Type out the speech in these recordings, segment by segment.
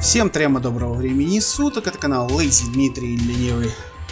Всем трема доброго времени суток, это канал Lazy Дмитрий Ленивый.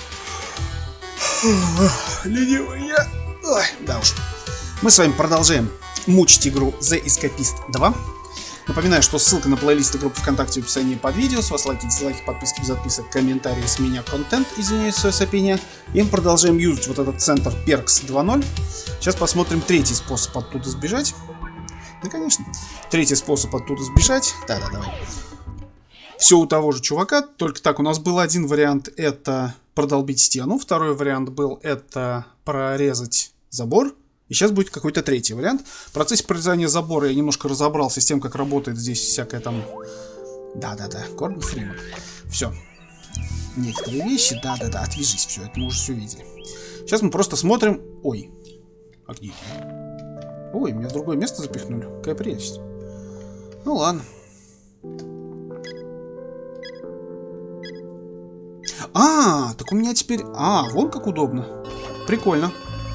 Ленивый я. Ой, да уж. Мы с вами продолжаем мучить игру The Escapist 2. Напоминаю, что ссылка на плейлист и группу ВКонтакте в описании под видео. С вас лайки, дизлайки, подписки, без отписок, комментарии, с меня контент, извиняюсь, свое сопение. И мы продолжаем юзать вот этот центр Perks 2.0. Сейчас посмотрим третий способ оттуда сбежать. Ну, конечно. Третий способ оттуда сбежать. Да-да, давай. Все у того же чувака, только так, у нас был один вариант, это продолбить стену. Второй вариант был, это прорезать забор. И сейчас будет какой-то третий вариант. В процессе прорезания забора я немножко разобрался с тем, как работает здесь всякая там... Да-да-да, Гордон Фриман. Все. Некоторые вещи, да-да-да, отвяжись, все, это мы уже все видели. Сейчас мы просто смотрим... Ой, а где? Ой, меня в другое место запихнули. Какая прелесть. Ну ладно. А, так у меня теперь... А, вон как удобно. Прикольно.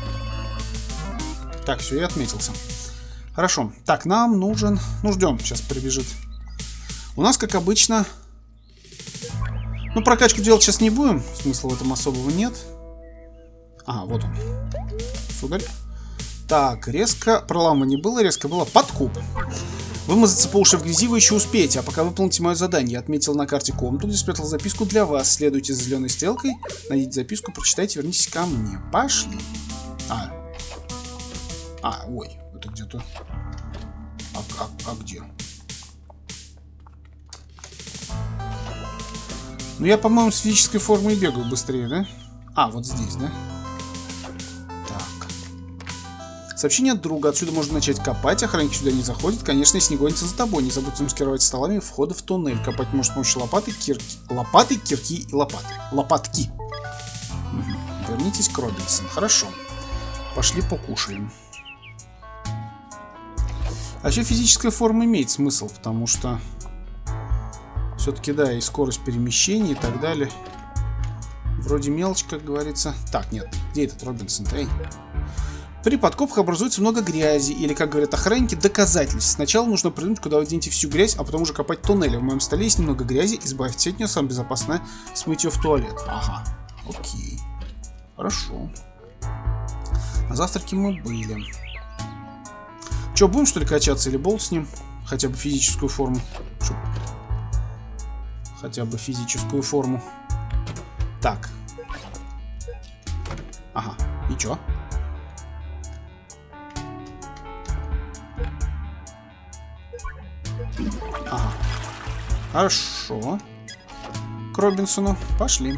Так, все, я отметился. Хорошо. Так, нам нужен... Ну, ждем, сейчас прибежит. У нас, как обычно... Ну, прокачку делать сейчас не будем. Смысла в этом особого нет. А, вот он. Сударь. Так, резко... Проламывания не было, резко было подкуп. Вымазаться по уши в грязи вы еще успеете, а пока выполните мое задание. Я отметил на карте комнату, где спрятал записку для вас. Следуйте за зеленой стрелкой, найдите записку, прочитайте, вернитесь ко мне. Пошли. Ой, это где-то... А где? Ну, я, по-моему, с физической формой бегаю быстрее, да? А, вот здесь, да? Сообщение от друга. Отсюда можно начать копать. Охранники сюда не заходят. Конечно, если не гонятся за тобой. Не забудь замаскировать столами входа в туннель. Копать можно с помощью лопаты, кирки. Лопаты, кирки и лопаты. Лопатки. Угу. Вернитесь к Робинсон. Хорошо. Пошли покушаем. А вообще физическая форма имеет смысл, потому что все-таки, да, и скорость перемещения и так далее. Вроде мелочь, как говорится. Так, нет. Где этот Робинсон? Эй. При подкопах образуется много грязи, или, как говорят охранники, доказательств. Сначала нужно придумать, куда вы денете всю грязь, а потом уже копать туннели. В моем столе есть немного грязи, избавьтесь от нее, самое безопасное смыть ее в туалет. Ага, окей. Хорошо. На завтраке мы были. Че, будем что ли качаться или болт с ним? Хотя бы физическую форму. Хотя бы физическую форму. Так. Ага, и чё? Ага. Хорошо. К Робинсону. Пошли.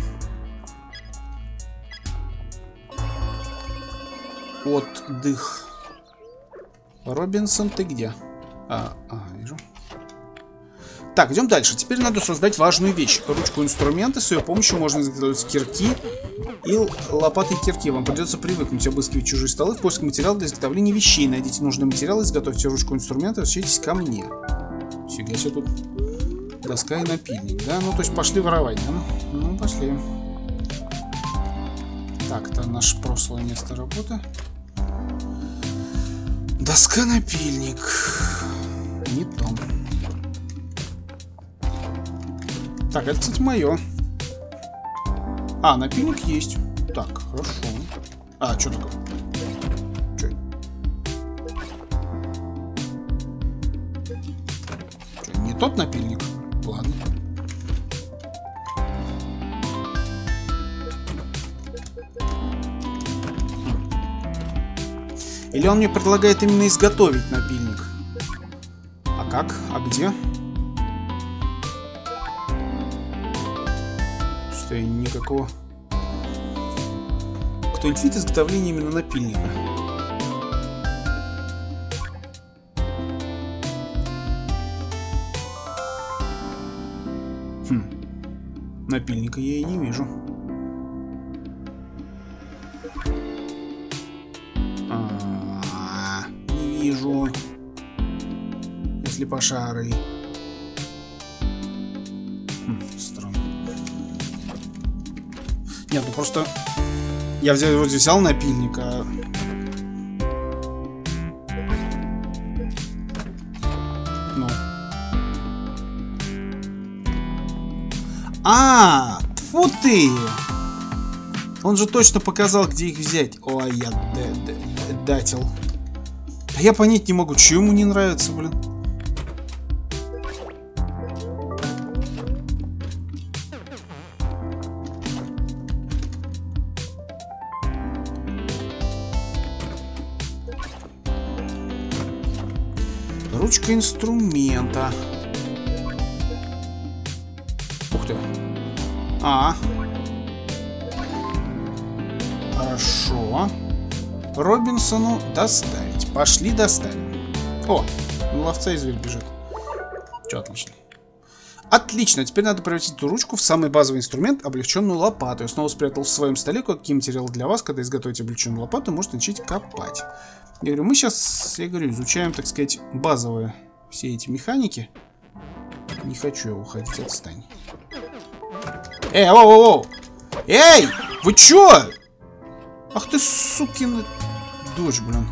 Отдых. Робинсон, ты где? Вижу. Так, идем дальше. Теперь надо создать важную вещь. Ручку инструмента. С ее помощью можно изготовить кирки и лопаты и кирки. Вам придется привыкнуть обыскивать чужие столы в поиск материала для изготовления вещей. Найдите нужный материал, изготовьте ручку инструмента, возвращайтесь ко мне. Фига себе тут доска и напильник, да? Ну, то есть пошли воровать, да? Ну, пошли. Так, это наше прошлое место работы. Доска-напильник. Не то. Так, это, кстати, мое. А, напильник есть. Так, хорошо. А, что такое? Не тот напильник? Ладно. Или он мне предлагает именно изготовить напильник? А как? А где? Что я никакого... Кто-нибудь видит изготовление именно напильника? Напильника я и не вижу. Не вижу. Если пошарый. Странно. Нет, ну просто... Я вроде взял напильник, а... Ну. А, тьфу ты! Он же точно показал, где их взять. Ой, я дател. А я понять не могу, что ему не нравится, блин. Ручка инструмента. Ух ты. Хорошо. Робинсону доставить. Пошли доставим. О, ловца и зверь бежит. Все, отлично. Отлично, теперь надо превратить эту ручку в самый базовый инструмент, облегченную лопату. Я снова спрятал в своем столе кое-какие материалы для вас. Когда изготовите облегченную лопату, можете начать копать. Я говорю, мы сейчас, изучаем, так сказать, базовые все эти механики. Не хочу я уходить, отстань. Эй, воу! Эй, вы чё? Ах ты, сукина дочь, блин.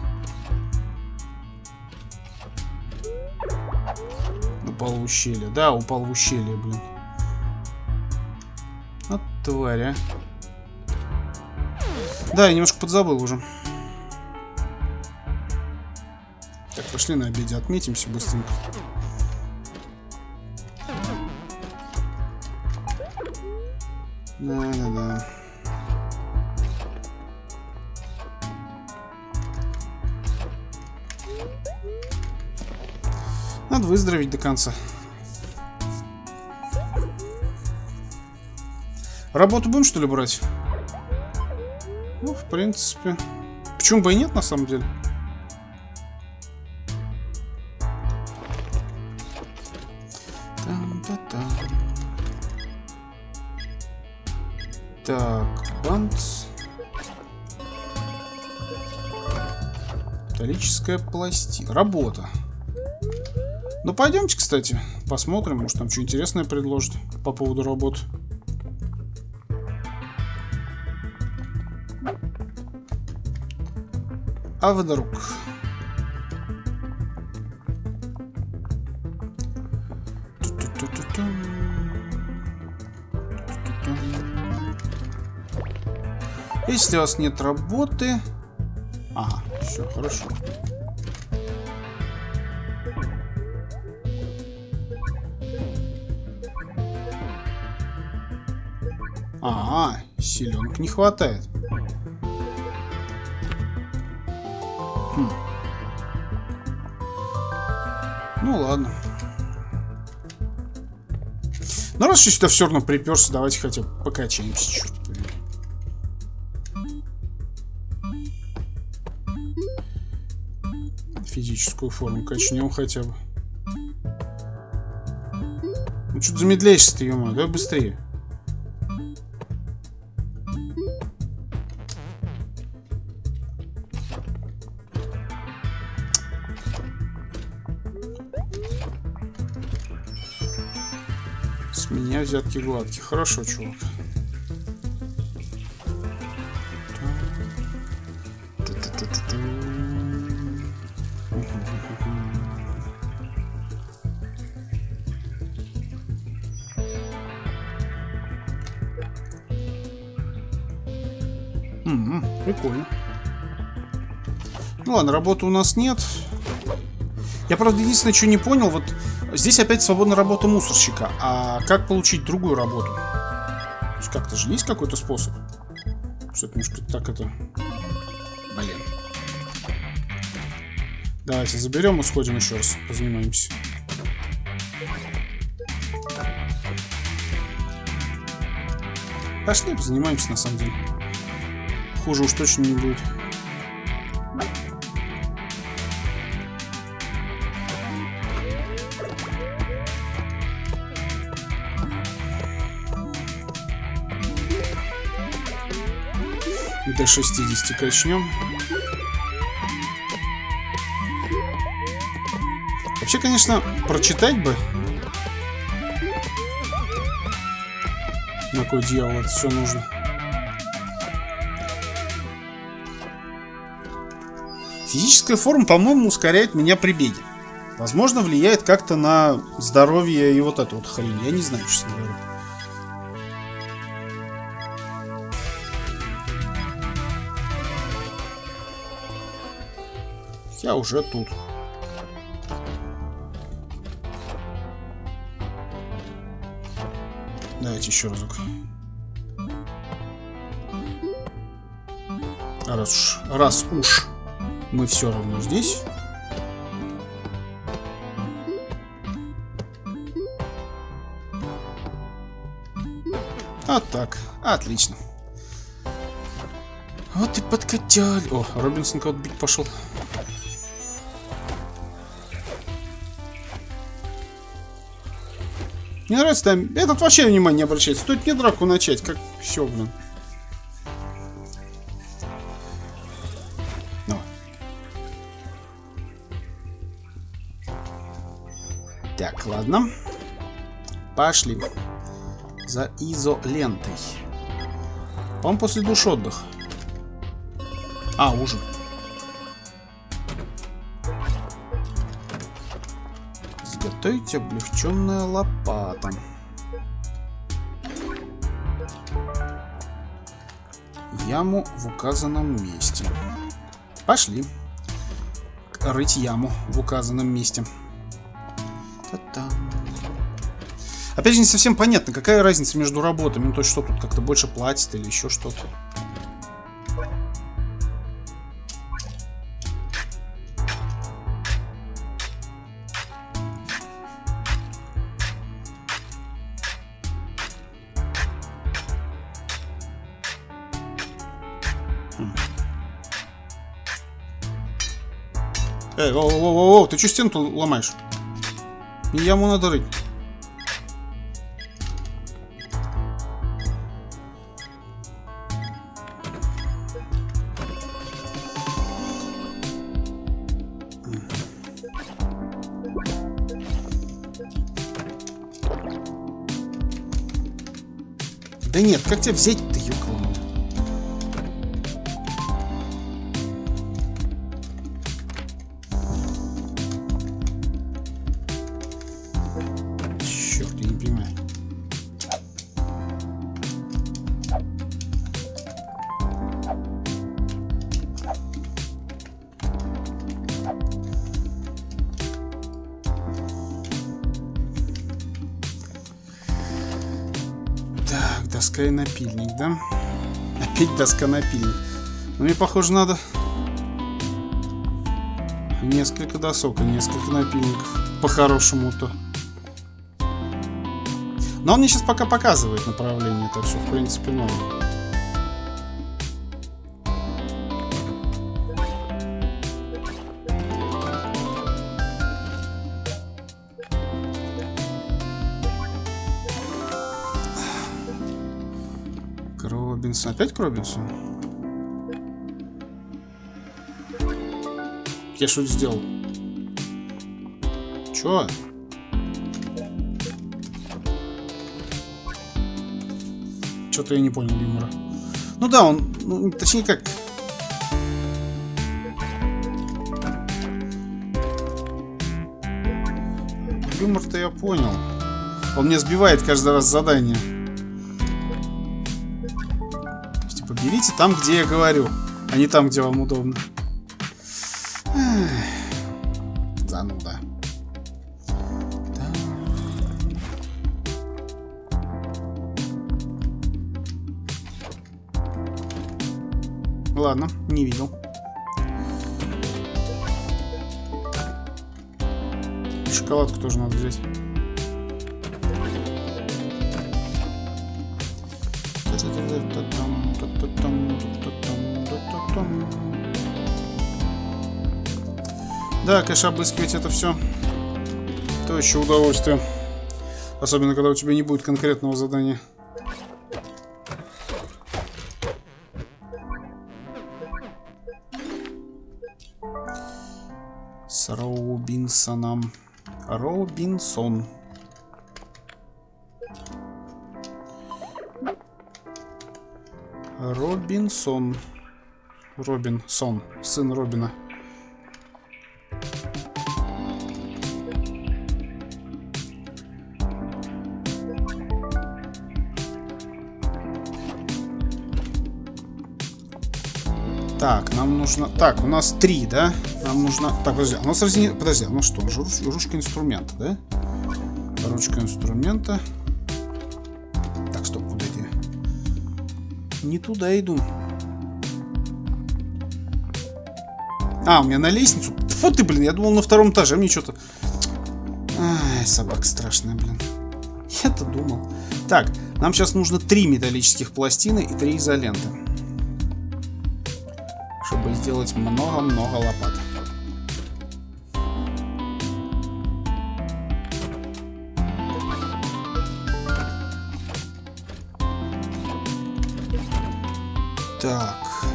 Упал в ущелье. Да, упал в ущелье, блин. Вот тварь, а. Да, я немножко подзабыл уже. Так, пошли на обеде отметимся быстренько. Да. Надо выздороветь до конца. Работу будем, что ли, брать? Ну, в принципе. Почему бы и нет, на самом деле? Так, бантс. Металлическая пластина. Работа. Ну, пойдемте, кстати, посмотрим, может, там что интересное предложат по поводу работы. А водорук. Если у вас нет работы... Ага, все, хорошо. Ага, селенок не хватает. Ну ладно. Ну раз я сюда все равно приперся, давайте хотя бы покачаемся чуть. Физическую форму качнем хотя бы. Ну что ты замедляешься-то, ё-моё, давай быстрее. С меня взятки гладкие. Хорошо, чувак. Прикольно. Ну ладно, работы у нас нет. Я, правда, единственное, что не понял, вот здесь опять свободная работа мусорщика. А как получить другую работу? Как-то же есть какой-то способ? Что-то немножко так это... Блин. Давайте заберем и сходим еще раз, позанимаемся. Пошли, позанимаемся, на самом деле. Хуже уж точно не будет. До 60 качнем. Вообще, конечно, прочитать бы. На кой дьявол это все нужно? Физическая форма, по-моему, ускоряет меня при беге. Возможно, влияет как-то на здоровье и вот эту вот хрень. Я не знаю, честно говоря. Я уже тут. Давайте еще разок. Раз уж мы все равно здесь. Вот так. Отлично. Вот и подкатили. О, Робинсон кого-то бить пошел. Мне нравится там. Этот вообще внимания не обращает. Стоит мне драку начать, как все, блин. Давай. Так, ладно. Пошли. За изолентой. По-моему, после душ отдых. А, ужин. Изготовить облегченная лопата. Яму в указанном месте. Пошли. Рыть яму в указанном месте. Та-та. Опять же, не совсем понятно, какая разница между работами. Ну, то есть, что тут как-то больше платит или еще что-то. Эй, воу, ты что стену ломаешь? Яму надо рыть. Да нет, как тебя взять-то, ёкало? Черт, я не понимаю. Так, доска и напильник, да? Опять доска-напильник. Ну, мне, похоже, надо несколько досок и несколько напильников. По-хорошему-то. Но он мне сейчас пока показывает направление, так что, в принципе, норм. Робинсон. Опять к Робинсону? Я что-то сделал. Чё? Что-то я не понял юмора. Ну да, он... Ну, точнее как... Юмор-то я понял. Он мне сбивает каждый раз задание. Типа, берите там, где я говорю, а не там, где вам удобно. Зануда. Ладно, не видел. Шоколадку тоже надо взять. Да, конечно, обыскивать это все то еще удовольствие. Особенно, когда у тебя не будет конкретного задания. С Робинсоном. Робинсон. Робинсон. Робинсон. Сын Робина. Так, нам нужно... Так, у нас 3, да? Нам нужно... Так, подожди, у нас разни... Подожди, ну что, ручка инструмента, да? Ручка инструмента. Так, стоп, куда иди? Не туда иду. А, у меня на лестницу? Фу ты, блин, я думал на 2-м этаже, а мне что-то... Ай, собака страшная, блин. Я-то думал. Так, нам сейчас нужно 3 металлических пластины и 3 изоленты. Чтобы сделать много-много лопат. Так.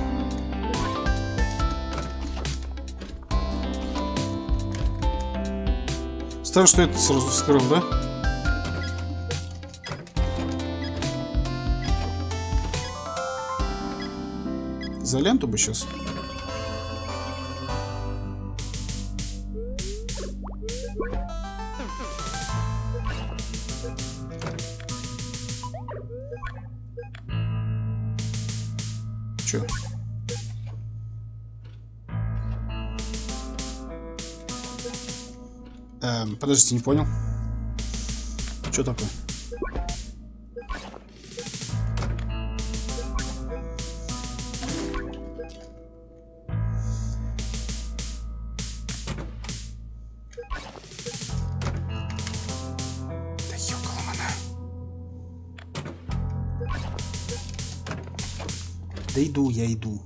Странно, что это сразу вскрыл, да? Изоленту бы сейчас. Чё? Подождите, не понял. Что такое? Да ёкаламана. Да иду, я иду.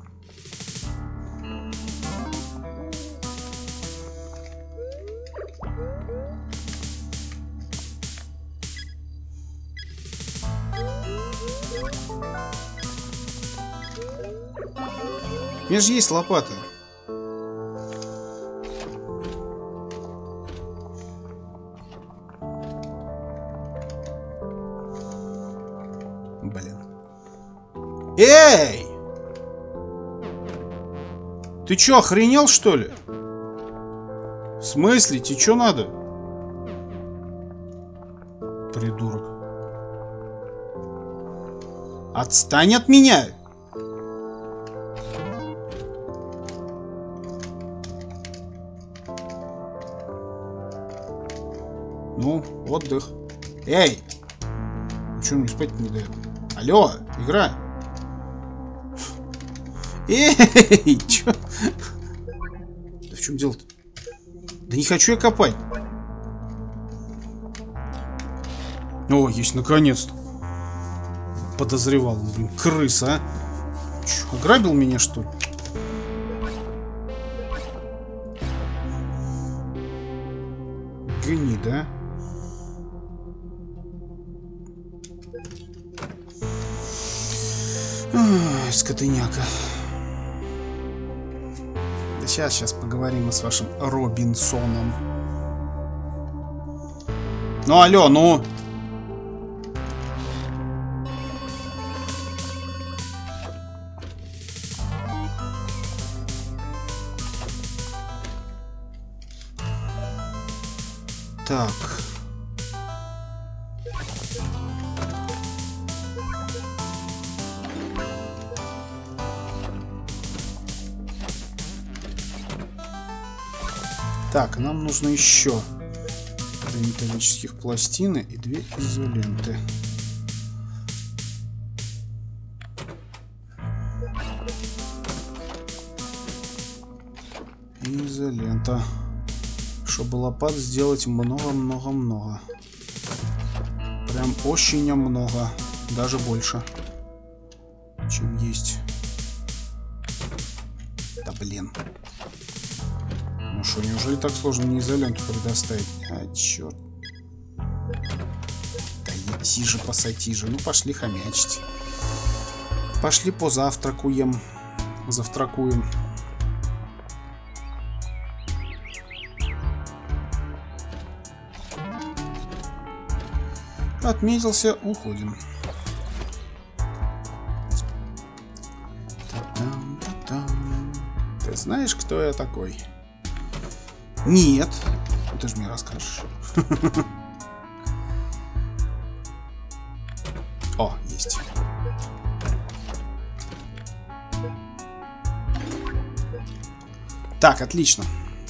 У меня же есть лопата. Блин. Эй! Ты чё, охренел, что ли? В смысле? Тебе чё надо? Придурок. Отстань от меня! Ну, отдых. Эй! Ну что, мне спать не дает? Алло, игра! Эй! Чё? Да в чем дело-то? Да не хочу я копать. О, есть, наконец-то. Подозревал, блин, крыса, а? Чё, ограбил меня, что ли? Гони, да? Ой, скотыняка. Да сейчас поговорим мы с вашим Робинсоном. Ну, алло, ну... Так. Так, нам нужно еще 3 металлических пластины и 2 изоленты. Изолента. Чтобы лопат сделать много-много-много. Прям очень много. Даже больше, чем есть. Да блин. Ну что, неужели так сложно мне изоленту предоставить? А, черт. Да иди же, посоти же. Ну пошли хомячить. Пошли позавтракуем. Завтракуем. Отметился, уходим. Ты знаешь, кто я такой? Нет. Ты же мне расскажешь. О, есть. Так, отлично.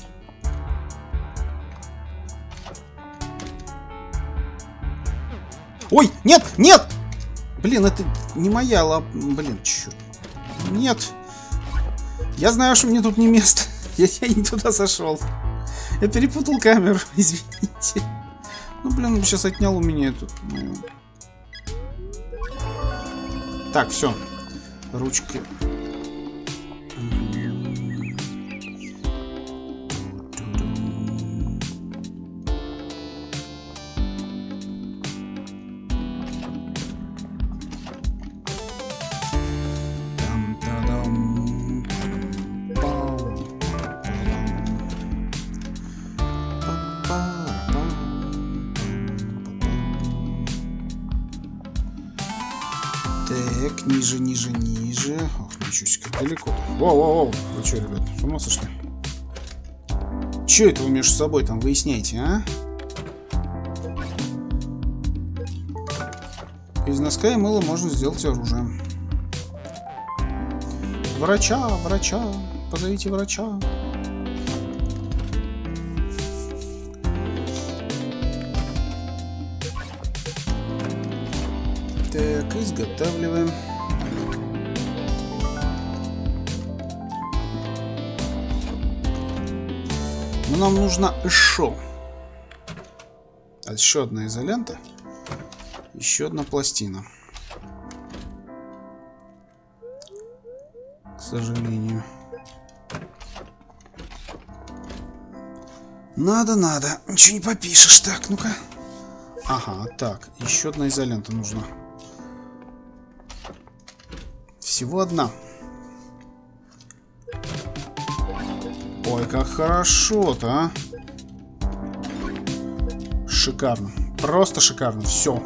Ой, нет, нет! Блин, это не моя лап... Блин, черт. Нет. Я знаю, что мне тут не место. Я не туда зашел. Я перепутал камеру, извините. Ну, блин, он сейчас отнял у меня эту... Так, все. Ручки. Так, ниже, ниже, ниже. Ох, ничего себе, как далеко. Воу-воу-воу. Вы что, ребят, с ума сошли? Че это вы между собой там выясняете, а? Из носка и мыла можно сделать оружие. Врача, врача, позовите врача. Так, изготавливаем. Но нам нужна еще. Еще одна изолента. Еще одна пластина. К сожалению. Надо. Ничего не попишешь. Так, ну-ка. Ага, так. Еще одна изолента нужна. Всего одна. Ой, как хорошо-то, а. Шикарно. Просто шикарно. Все.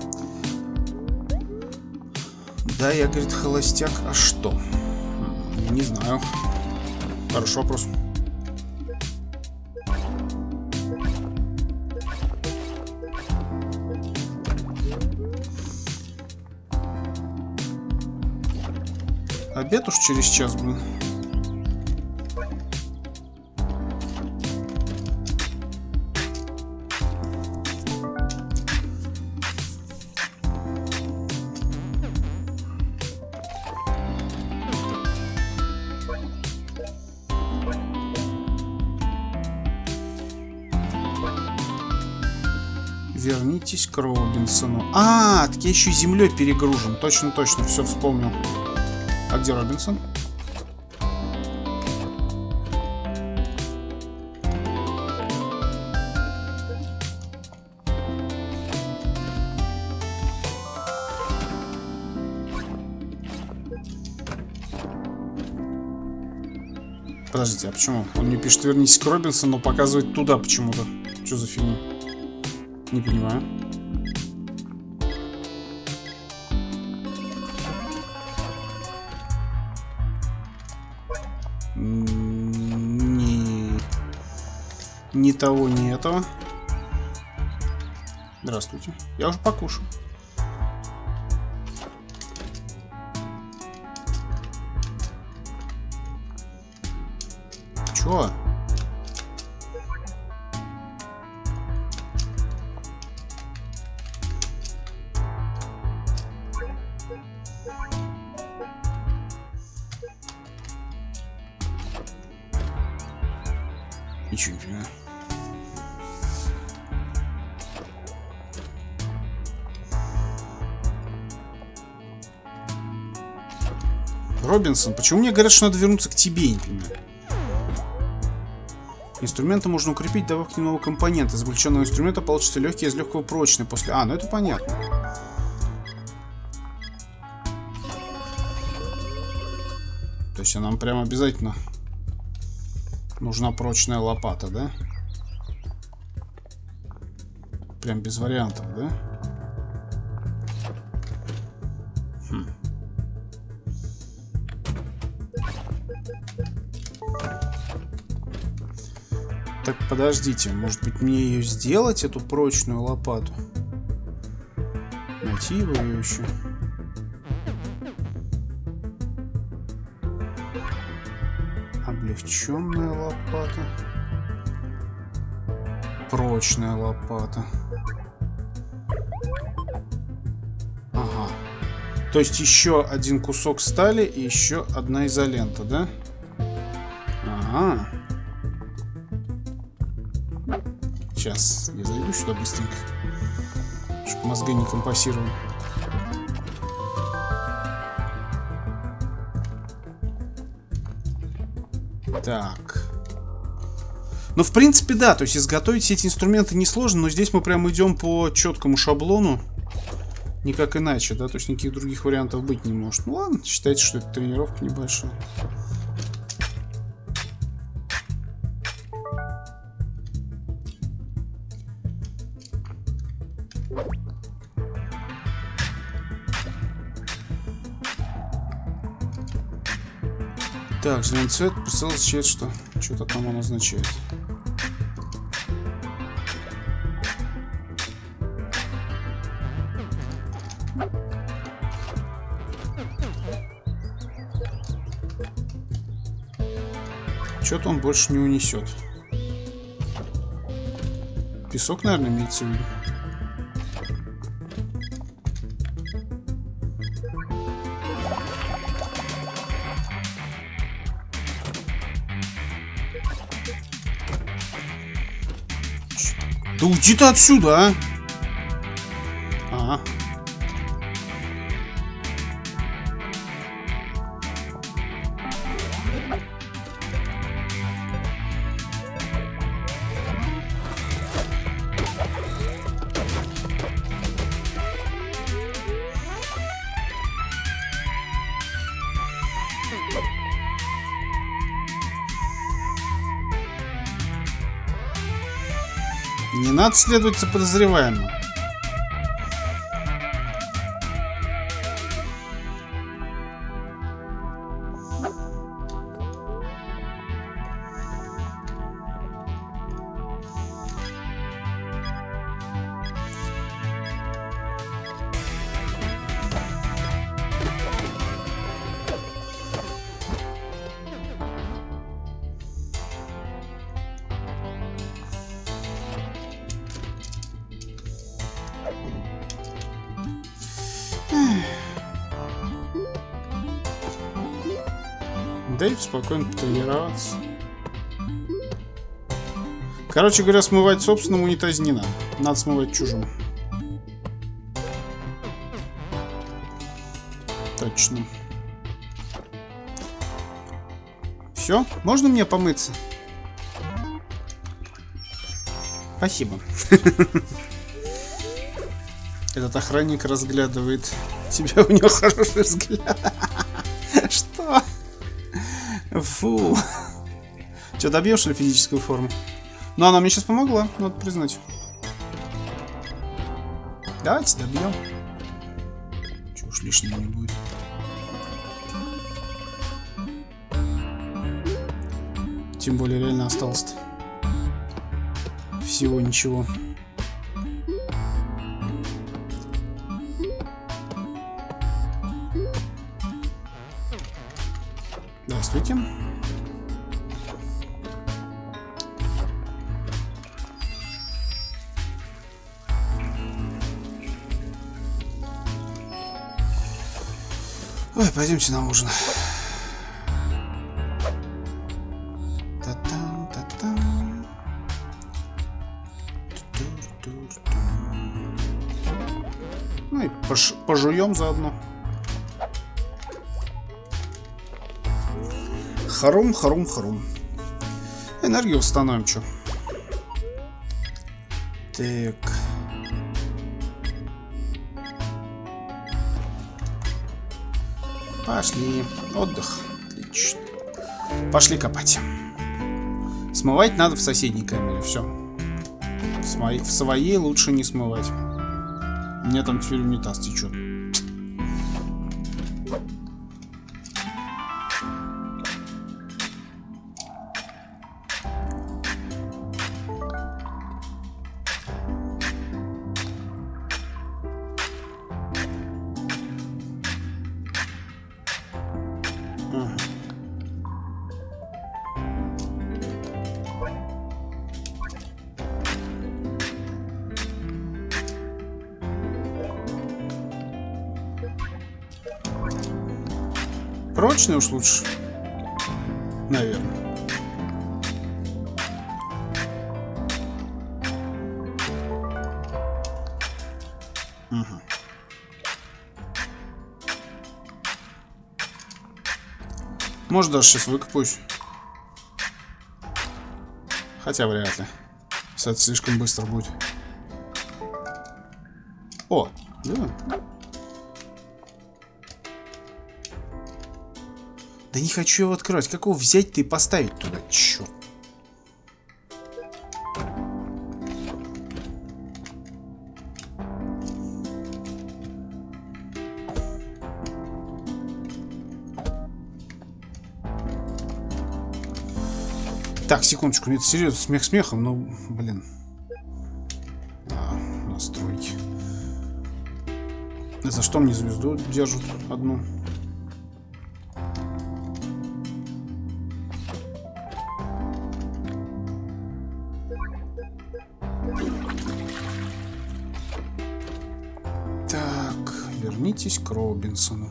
Да, я, говорит, холостяк. А что? Не знаю. Хороший вопрос. Обед уж через час, блин. Вернитесь к Робинсону. А, так я еще и землей перегружен. Точно, все вспомнил. А где Робинсон? Подождите, а почему? Он мне пишет вернись к Робинсону, но показывает туда почему-то. Что за фигня? Не понимаю. Ни того, ни этого. Здравствуйте. Я уже покушал. Чё? Ничего не понимаю. Робинсон, почему мне говорят, что надо вернуться к тебе, я не понимаю. Инструменты можно укрепить, добавив к нему новый компонент. Из облегченного инструмента получится легкий, из легкого прочный после... А, ну это понятно. То есть нам прям обязательно нужна прочная лопата, да? Прям без вариантов, да? Хм. Так, подождите, может быть мне ее сделать, эту прочную лопату? Найти его ее еще. Облегченная лопата. Прочная лопата. Ага. То есть еще один кусок стали и еще одна изолента, да? Ага. Сейчас я зайду сюда быстренько, чтобы мозги не компасировали. Так. Ну, в принципе, да. То есть изготовить все эти инструменты несложно, но здесь мы прям идем по четкому шаблону. Никак иначе, да? То есть никаких других вариантов быть не может. Ну ладно, считайте, что это тренировка небольшая. Так, зеленый цвет, прицел означает, что что-то там он означает. Что-то он больше не унесет. Песок, наверное, имеется в виду. Да уйди ты отсюда, а! Ага. Не надо следовать за подозреваемым. Дай спокойно потренироваться. Короче говоря, смывать в собственном унитазе не надо. Надо смывать в чужом. Точно. Все? Можно мне помыться? Спасибо. Этот охранник разглядывает тебя, у него хороший взгляд. Что? Фу. Че, добьешь ли физическую форму? Ну, она мне сейчас помогла, надо признать. Давайте добьем. Че уж лишнего не будет. Тем более реально осталось-то всего ничего. Здравствуйте. Ой, пойдемте на ужин. Та-там, та-там. Ну и пожуем заодно. Харум, харум, харум. Энергию установим, что? Так. Пошли. Отдых. Отлично. Пошли копать. Смывать надо в соседней камере. Все. В своей лучше не смывать. У меня там теперь унитаз течет. Прочный уж лучше. Наверное. Угу. Может, даже сейчас выкопаюсь. Хотя вряд ли. Это слишком быстро будет. О, да. Да не хочу его открывать. Как его взять-то и поставить туда? Черт. Так, секундочку, это серьезно, смех смехом, но, блин. А, настройки. За что мне звезду держат одну? Так, вернитесь к Робинсону.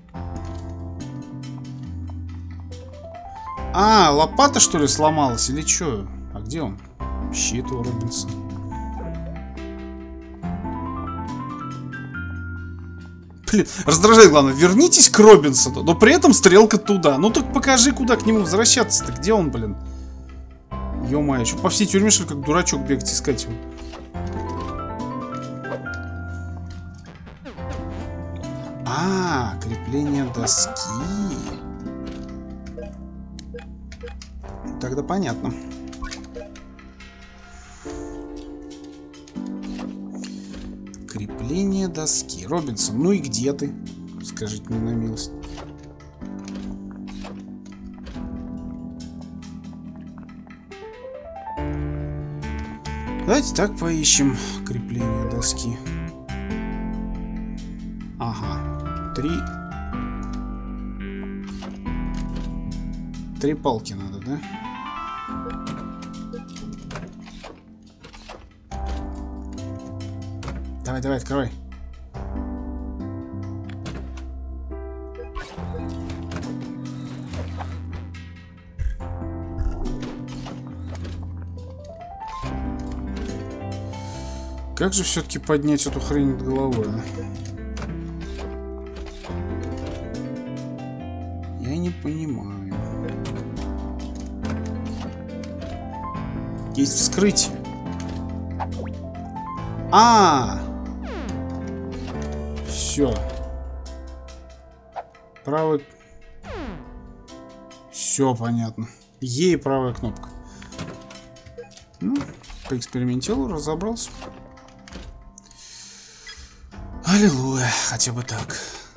А, лопата, что ли, сломалась или что? А где он? Щит у Робинсона. Блин, раздражает, главное. Вернитесь к Робинсону, но при этом стрелка туда. Ну так покажи, куда к нему возвращаться-то. Где он, блин? Ё-моё, что по всей тюрьме, что ли, как дурачок бегать искать его? А, крепление доски. Тогда понятно. Крепление доски. Робинсон, ну и где ты? Скажите мне на милость. Давайте так поищем крепление доски. Ага. Три палки надо, да? Давай, давай, открывай. Как же все-таки поднять эту хрень над головой, а? Я не понимаю. Есть вскрытие. Все. Правый. Все понятно. Е и правая кнопка. Ну, поэкспериментировал, разобрался. Аллилуйя, хотя бы так.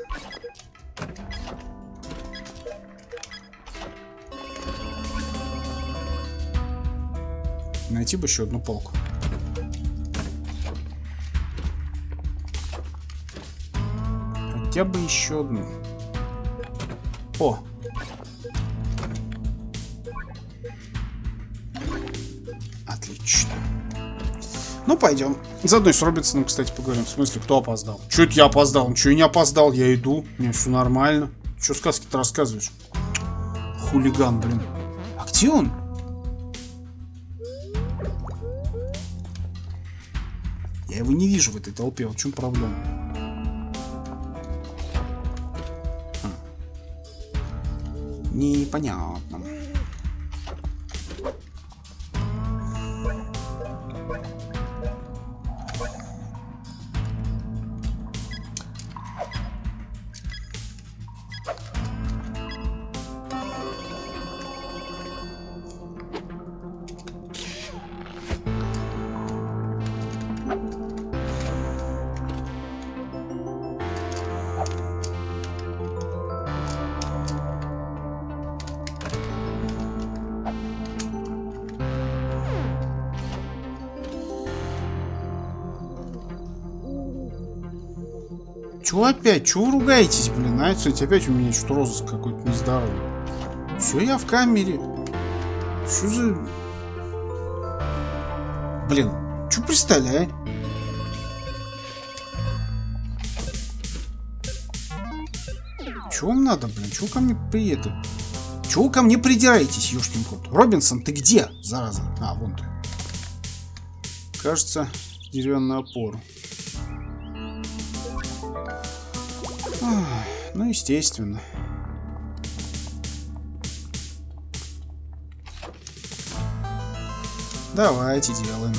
Найти бы еще одну полку. Хотя бы еще одну. О! Отлично. Ну, пойдем. Заодно и с Робинсоном, кстати, поговорим. В смысле, кто опоздал? Чё это я опоздал? Ничего я не опоздал, я иду. У меня все нормально. Чё сказки-то рассказываешь? Хулиган, блин. А где он? Я его не вижу в этой толпе. В чем проблема? Непонятно. Чего опять? Чего вы ругаетесь, блин? А, кстати, опять у меня что-то розыск какой-то нездоровый. Все, я в камере. Что за... Блин, что пристали, а? Чего вам надо, блин? Чего ко мне приедет? Чего ко мне придираетесь, ёшкин кот? Робинсон, ты где, зараза? А, вон ты. Кажется, деревянную опору. Ну, естественно. Давайте делаем.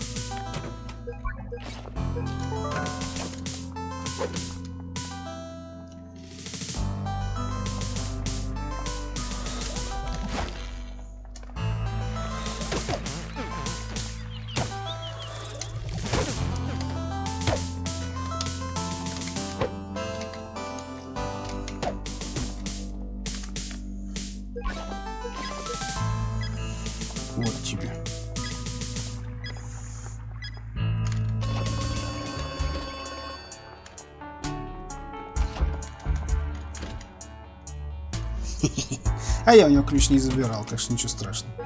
Вот тебе. А я у него ключ не забирал, так что ничего страшного.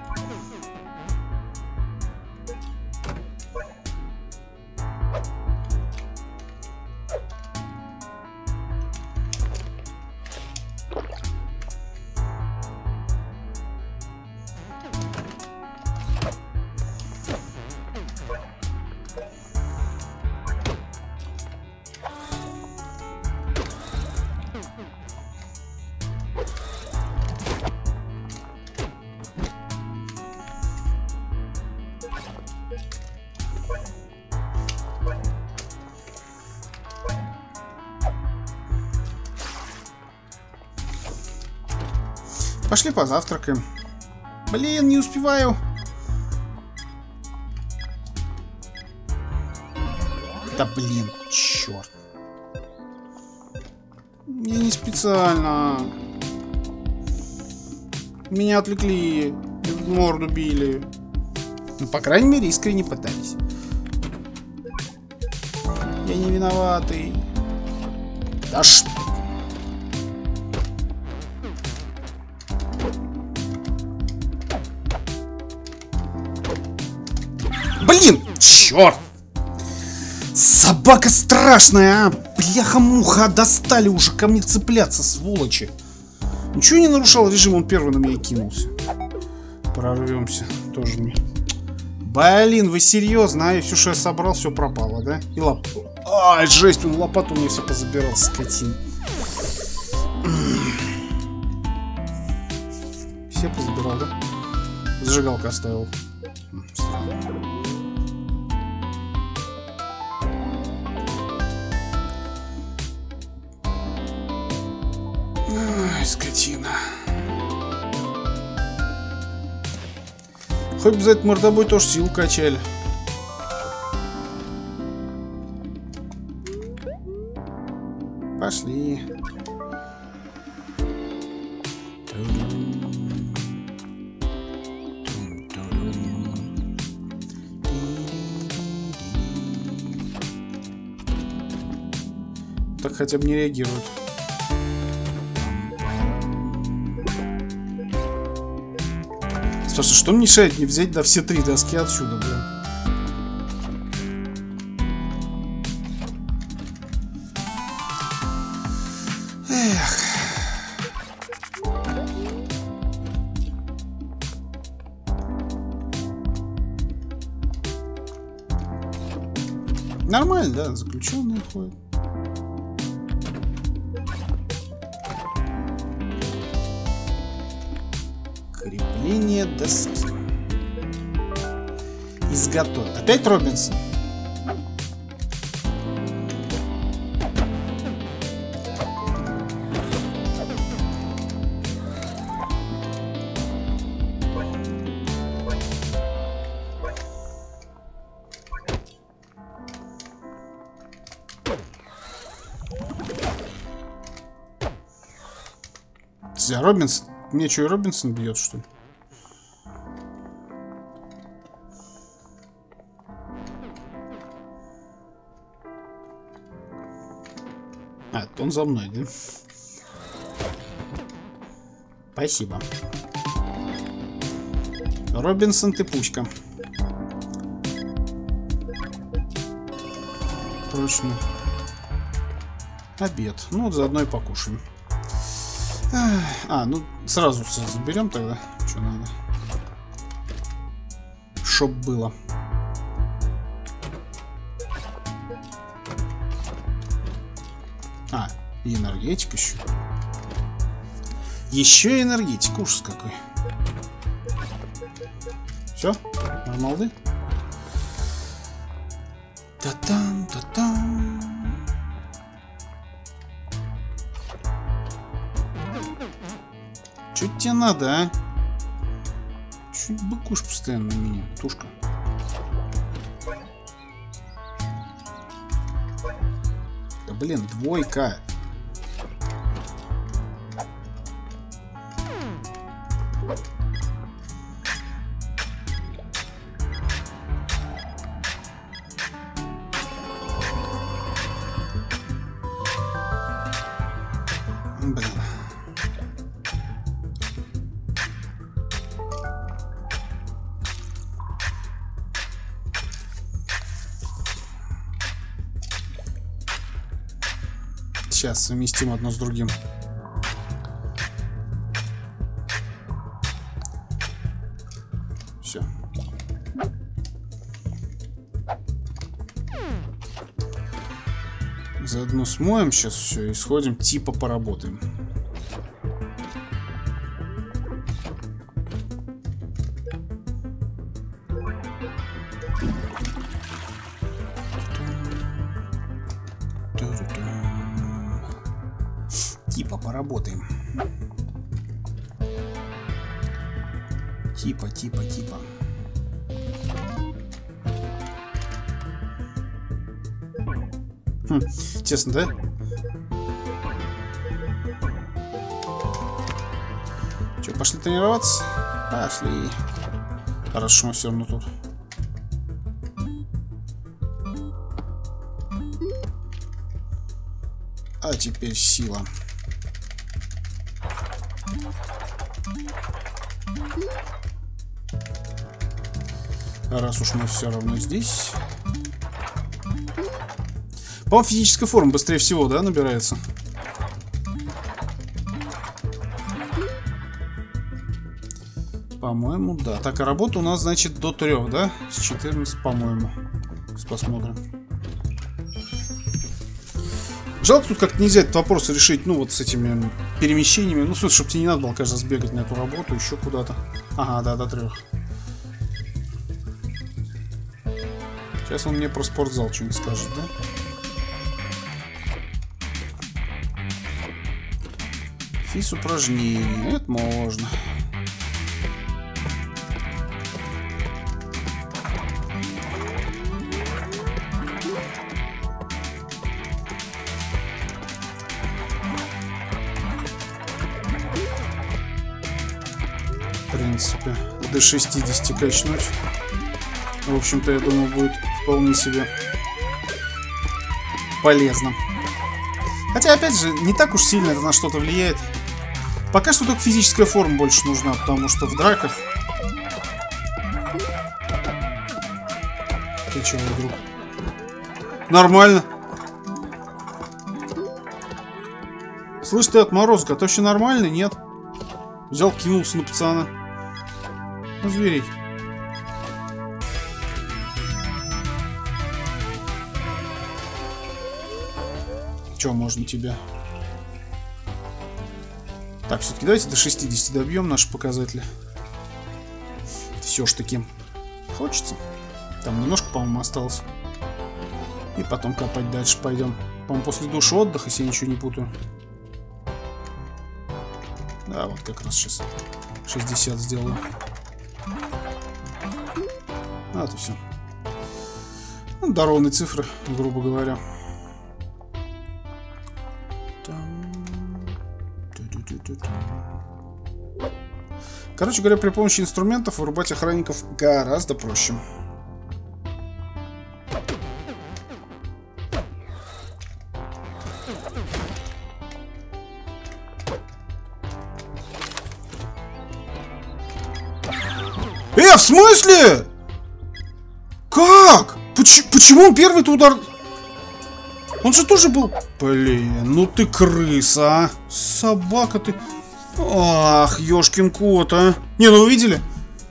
Пошли позавтракаем. Блин, не успеваю. Да блин, черт. Я не специально. Меня отвлекли, в морду били. Ну, по крайней мере, искренне пытались. Я не виноватый. Да что? Блин, черт! Собака страшная, а! Бляха-муха, достали уже ко мне цепляться, сволочи. Ничего не нарушал режим, он первый на меня кинулся. Прорвемся, тоже мне. Блин, вы серьезно, а? Все, что я собрал, все пропало, да? И лопату. Ай, жесть, он лопату у меня все позабирал, скотин. Все позабирал, да? Зажигалку оставил. Ай, скотина. Хоть бы за этот мордобой тоже силу качали. Пошли. Так хотя бы не реагируют. Слушай, что мешает мне взять, да, все 3 доски отсюда, блин? Эх. Нормально, да, заключенные ходят. Крепление доски. Изготовь. Опять Робинсон? А Робинсон? Мне что, и Робинсон бьет, что ли? А, это он за мной, да? Спасибо. Робинсон, ты пучка. Точно. Обед. Ну вот заодно и покушаем. А, ну сразу все заберем тогда. Что надо? Чтоб было. А, и энергетик еще. Еще и энергетик. Ужас какой. Все? Нормалды? Та-там, та-там. Чё тебе надо, а? Чуть быкуешь постоянно на меня, тушка. Да блин, двойка. Блин. Сейчас совместим одно с другим. Все. Заодно смоем сейчас все и сходим, типа поработаем. Типа поработаем. Типа. Хм, честно, да? Че, пошли тренироваться? Пошли. Хорошо, мы все равно тут. А теперь сила. А раз уж мы все равно здесь. По-моему, физическая форма быстрее всего, да, набирается? По-моему, да. Так, а работа у нас, значит, до 3, да? С 14, по-моему. Сейчас посмотрим. Жалко, тут как-то нельзя этот вопрос решить, ну, вот с этими перемещениями. Ну, в смысле, чтобы тебе не надо было, кажется, сбегать на эту работу, еще куда-то. Ага, да, до 3. Сейчас он мне про спортзал что-нибудь скажет, да? Физ упражнений. Это можно. В принципе, до 60 качнуть. В общем-то, я думаю, будет вполне себе полезно. Хотя, опять же, не так уж сильно это на что-то влияет. Пока что только физическая форма больше нужна, потому что в драках... Ты чего, друг? Нормально. Слышь, ты отморозок, а то еще нормальный, нет? Взял, кинулся на пацана. Ну, зверей. Че, можно тебя? Так, все-таки давайте до 60 добьем наши показатели. Все ж таки хочется. Там немножко, по-моему, осталось. И потом копать дальше пойдем. По-моему, после душа отдыха, если я ничего не путаю. Да, вот как раз сейчас 60 сделаю. А, это все. Ну, до ровной цифры, грубо говоря. Короче говоря, при помощи инструментов вырубать охранников гораздо проще. В смысле? Как? Почему он первый-то удар? Он же тоже был... Блин, ну ты крыса, а? Собака ты... Ах, ёшкин кот, а. Не, ну вы видели?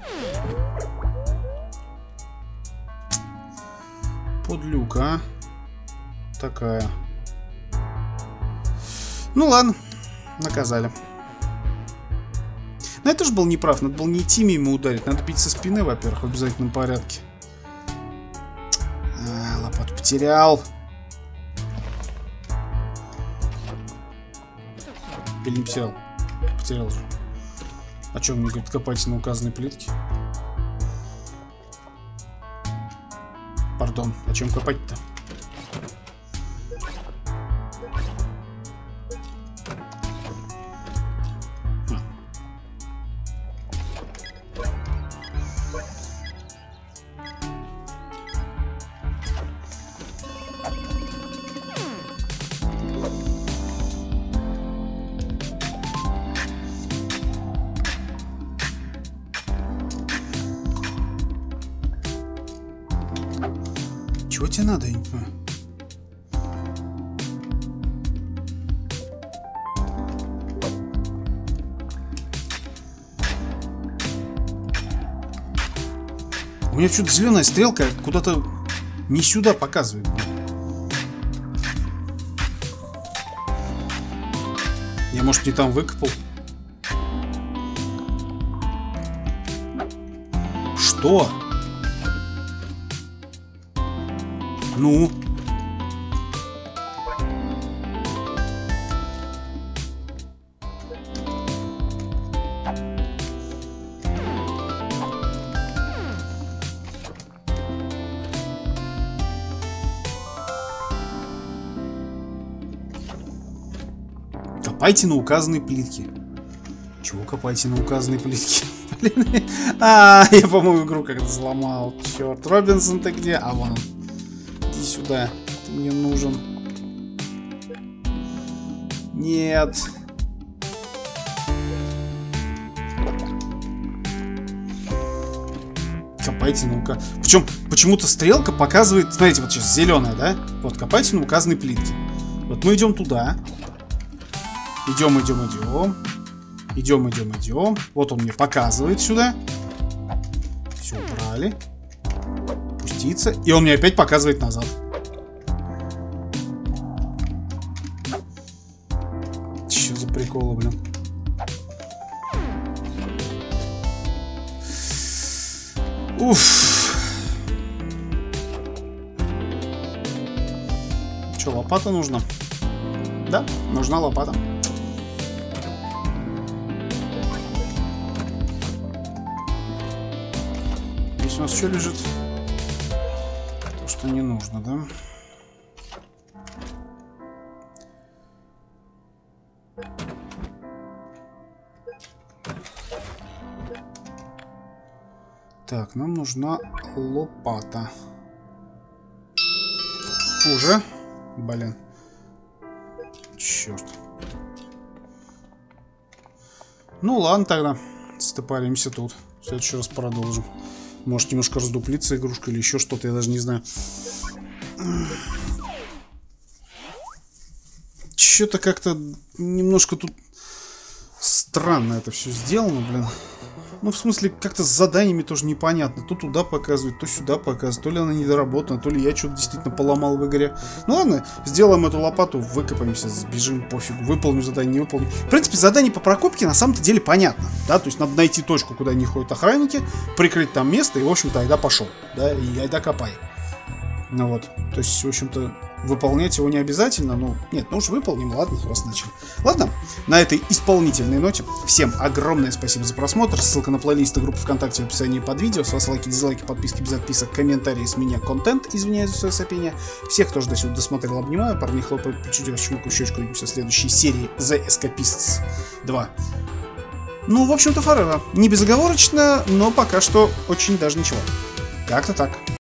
Подлюка, а. Такая. Ну ладно, наказали. Но я тоже был неправ, надо было не идти мимо ударить, надо бить со спины, во-первых, в обязательном порядке. Лопату потерял. Или не потерял? Потерял же. А что мне говорит, копайте на указанной плитке? Пардон, о чем копать-то? Чего тебе надо, я не понимаю? У меня что-то зеленая стрелка куда-то не сюда показывает. Я, может, не там выкопал? Что? Ну? Копайте на указанной плитке. Чего копайте на указанной плитке? Блин. Я, по-моему, игру как-то взломал. Черт, Робинсон, ты где? А вон он. Иди сюда. Ты мне нужен. Нет. Копайте на указанной. Причем почему-то стрелка показывает. Смотрите, вот сейчас зеленая, да? Вот, копайте на указанной плитке. Вот мы идем туда. Идем. Вот он мне показывает сюда. Все, убрали. Пуститься. И он мне опять показывает назад. Че за приколы, блин? Уф. Че, лопата нужна? Да, нужна лопата. Здесь у нас что лежит? То, что не нужно, да? Так, нам нужна лопата. Уже? Блин. Черт. Ну ладно тогда. Стопоримся тут. В следующий раз продолжим. Может немножко раздуплится игрушка или еще что-то, я даже не знаю. Что-то как-то немножко тут странно это все сделано, блин. Ну, в смысле, как-то с заданиями тоже непонятно. То туда показывает, то сюда показывает. То ли она недоработана, то ли я что-то действительно поломал в игре. Ну ладно, сделаем эту лопату, выкопаемся, сбежим, пофигу. Выполним задание, не выполним. В принципе, задание по прокопке на самом-то деле понятно. Да, то есть надо найти точку, куда не ходят охранники, прикрыть там место и, в общем-то, айда пошел. Да, и айда копай. Ну вот, то есть, в общем-то, выполнять его не обязательно, но нет, ну уж выполним, ладно, раз начали. Ладно, на этой исполнительной ноте всем огромное спасибо за просмотр, ссылка на плейлист и группу ВКонтакте в описании под видео, с вас лайки, дизлайки, подписки без отписок, комментарии, с меня контент, извиняюсь за свое сопение. Всех, кто же до сюда досмотрел, обнимаю, парни хлопают по чудес, чмоку, щечку, увидимся в следующей серии The Escapists 2. Ну, в общем-то, forever. Не безоговорочно, но пока что очень даже ничего. Как-то так.